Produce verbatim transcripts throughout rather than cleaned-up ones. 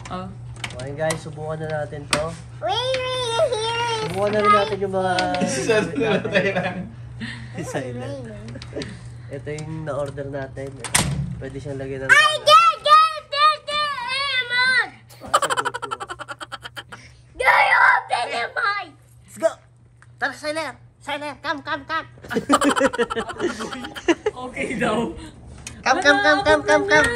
Oh. Okay guys, subukan na natin to. Subukan na rin natin yung mga... Silent. Ito yung na-order natin. Pwede siyang lagyan ng... I get get get the amon. Do you open the mic? Let's go! Tara, Silent! Silent! Come, come, come! Okay daw. Come, come, come, come, come, come!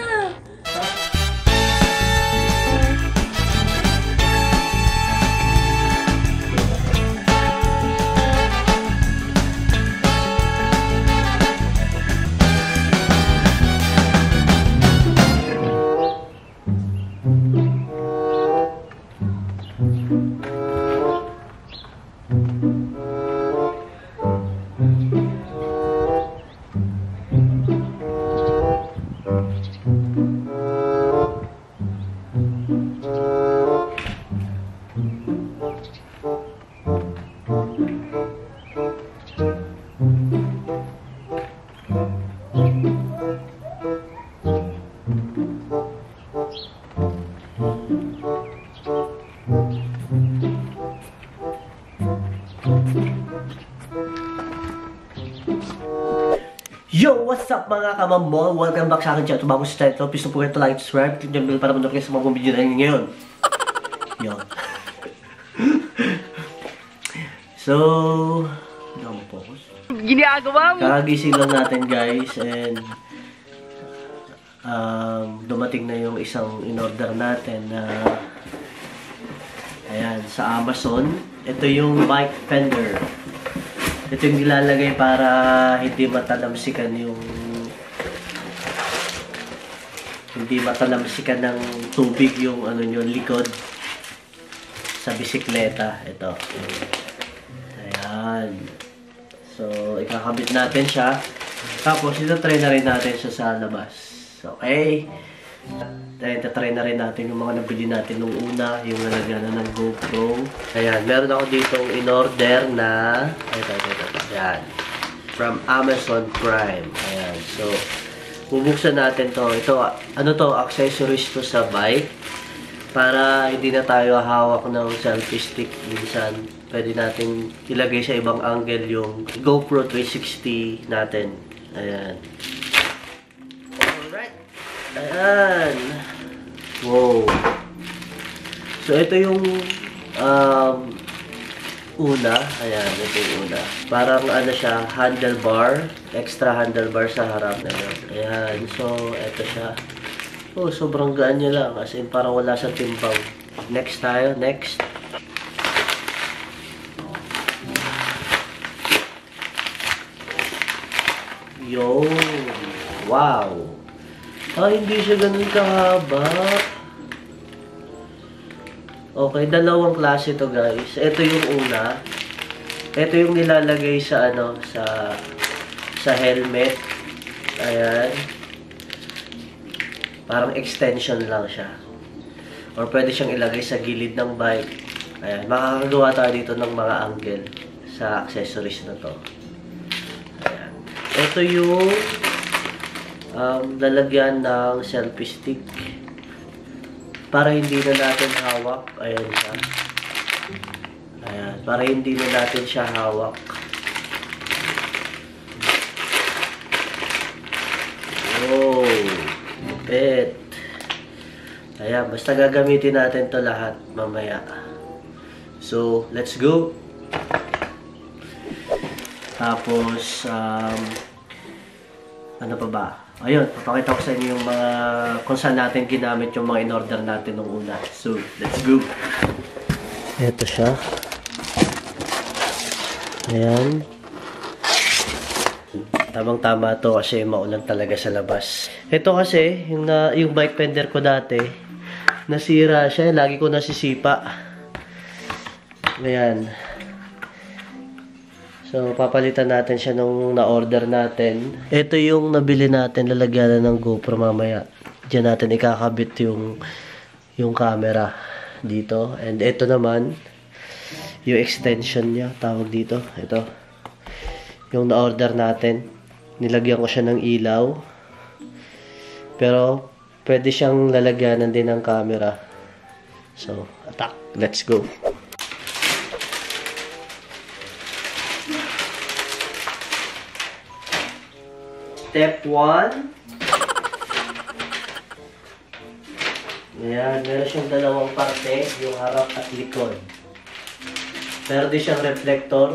Yo! What's up mga kamamol? Welcome back sa akin channel. Bago sa channel, please don't forget to like, subscribe, click yung bell para manood kayo sa mga video natin ngayon. Yo. So, hindi ako ma-focus. Ginagawa mo! Kakagising lang natin guys and um, dumating na yung isang in-order natin na ayan, sa Amazon. Ito yung bike fender. Ito yung nilalagay para hindi matalamsikan yung hindi matalamsikan ng tubig yung ano yung likod sa bisikleta. Ito. Ayan. So, ikakabit natin siya. Tapos, ito try na rin natin siya sa labas. Okay? Ito-try na rin natin yung mga nabili natin nung una, yung nalagyan na ng GoPro. Ayan, meron ako ditong in-order na ito, ito, ito, ito. Ayan. From Amazon Prime. Ayan. So, bubuksan natin to. Ito, ano to, accessories to sa bike. Para hindi na tayo hawak ng selfie stick. Minsan, pwede natin ilagay sa ibang angle yung GoPro three sixty natin. Ayan. Alright. Ayan. Wow. So, ito yung um, una. Ayan, ito yung una. Parang ano siya, handlebar. Extra handlebar sa harap na yun. Ayan. So, ito siya. Oh, sobrang gaan niya lang. As in, parang wala sa timbang. Next tayo. Next. Yo. Wow. Ah, hindi siya ganun kahaba. Okay, dalawang klase to guys. Ito yung una. Ito yung nilalagay sa ano, sa sa helmet. Ayan. Parang extension lang siya. Or pwede siyang ilagay sa gilid ng bike. Ayan, makakagawa tayo dito ng mga angle sa accessories na to. Ayan. Ito yung um, lalagyan ng selfie stick. Para hindi na natin hawak. Ayan siya. Ayan. Para hindi na natin siya hawak. Oh. Lupit. Ayan. Basta gagamitin natin to lahat mamaya. So, let's go. Tapos, um, ano pa ba? Ayun, papakita ko sa inyo yung mga kung saan natin ginamit yung mga in-order natin nung una. So, let's go! Ito siya. Ayan. Tamang-tama to kasi maulan talaga sa labas. Ito kasi, yung, na, yung bike fender ko dati, nasira siya. Lagi ko nasisipa. Ayan. So, papalitan natin siya nung na-order natin. Ito yung nabili natin, lalagyan na ng GoPro mamaya. Diyan natin ikakabit yung, yung camera dito. And ito naman, yung extension niya, tawag dito. Ito. Yung na-order natin. Nilagyan ko siya ng ilaw. Pero, pwede siyang lalagyanan din ng camera. So, attack. Let's go. Step one. Ayan, meron siyang dalawang parte, yung harap at likod. Meron din siyang reflector.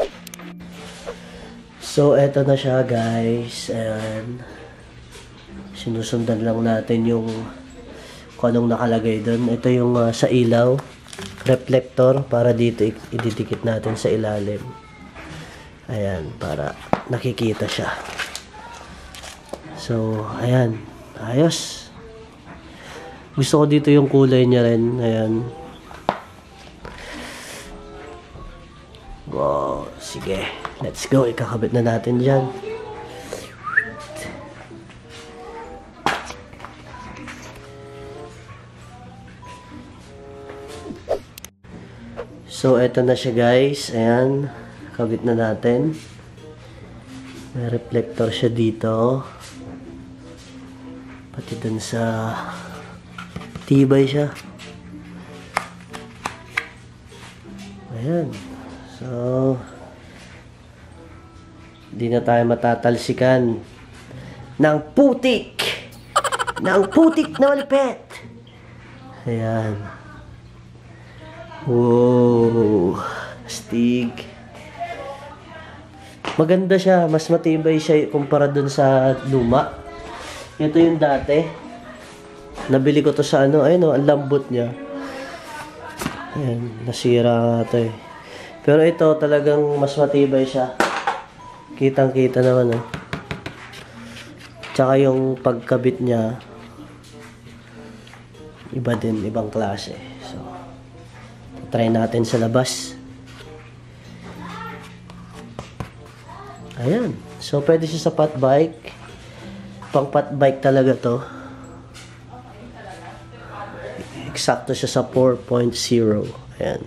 So, eto na siya guys. Ayan. Sinusundan lang natin yung kung anong nakalagay doon. Ito yung uh, sa ilaw. Reflector para dito ididikit natin sa ilalim. Ayan, para nakikita siya. So, ayan. Ayos. Gusto ko dito yung kulay niya rin. Ayan. Wow. Sige. Let's go. Ikakabit na natin dyan. So, eto na siya guys. Ayan. Kabit na natin. May reflector siya dito. Pati dun sa tibay siya. Ayan. So, di na tayo matatalsikan ng putik. Ng putik na malipet. Ayan. Wow. Astig. Maganda siya. Mas matibay siya kumpara dun sa luma. Ito yung dati. Nabili ko to sa ano. Ayun o, ang lambot niya. Ayan, nasira nga to eh. Pero ito talagang mas matibay siya. Kitang kita naman oh. Tsaka yung pagkabit niya iba din, ibang klase. So, try natin sa labas. Ayan. So, pwede siya sa pat bike. Pang pat bike talaga to. Eksakto siya sa four point zero. Ayan.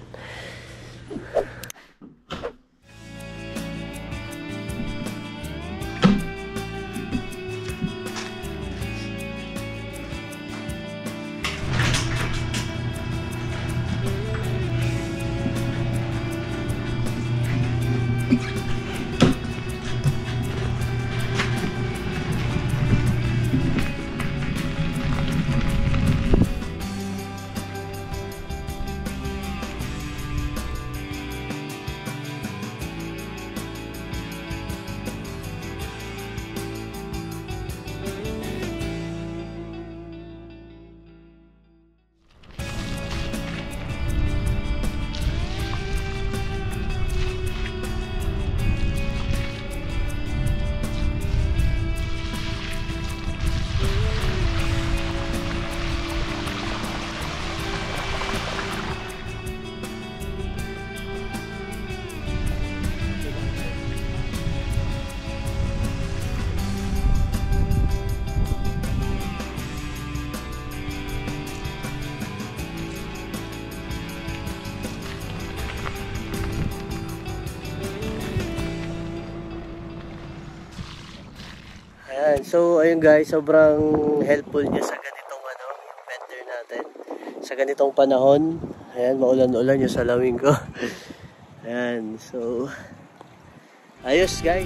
Ayan, so ayun guys, sobrang helpful niya sa ganitong ano, fender natin. Sa ganitong panahon. Ayan, maulan-ulan yung salawing ko. Ayan, so ayos guys.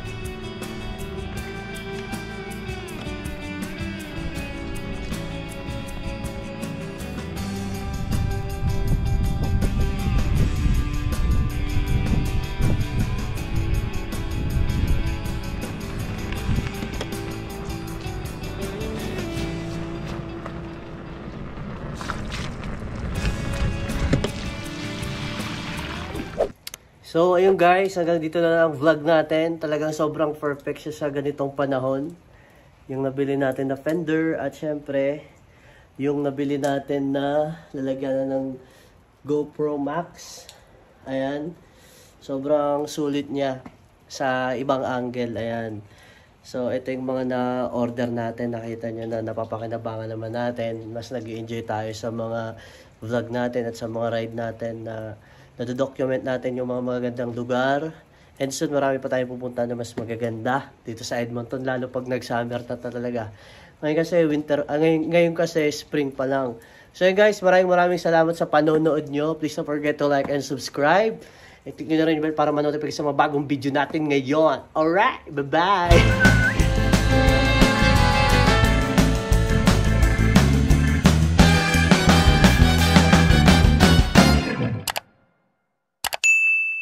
So, ayun guys, hanggang dito na lang ang vlog natin. Talagang sobrang perfect siya sa ganitong panahon. Yung nabili natin na fender at syempre, yung nabili natin na lalagyan na ng GoPro Max. Ayan. Sobrang sulit niya sa ibang angle. Ayan. So, ito yung mga na-order natin. Nakita nyo na napapakinabangan naman natin. Mas nag-enjoy tayo sa mga vlog natin at sa mga ride natin na nado-document natin yung mga magagandang lugar. And soon, marami pa tayong pupunta na mas magaganda dito sa Edmonton, lalo pag nag-summer na talaga. Ngayon kasi winter, ah, ngayon, ngayon kasi spring pa lang. So yun guys, maraming maraming salamat sa panonood nyo. Please don't forget to like and subscribe. I-click nyo na rin yung bell para manotify sa mga bagong video natin ngayon. Alright, bye-bye!